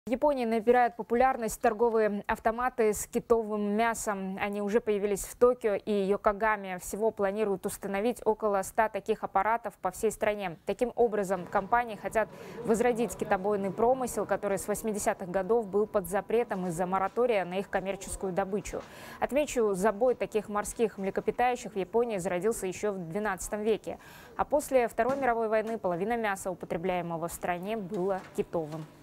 В Японии набирают популярность торговые автоматы с китовым мясом. Они уже появились в Токио и Йокогаме. Всего планируют установить около 100 таких аппаратов по всей стране. Таким образом, компании хотят возродить китобойный промысел, который с 80-х годов был под запретом из-за моратория на их коммерческую добычу. Отмечу, забой таких морских млекопитающих в Японии зародился еще в XII веке. А после Второй мировой войны половина мяса, употребляемого в стране, было китовым.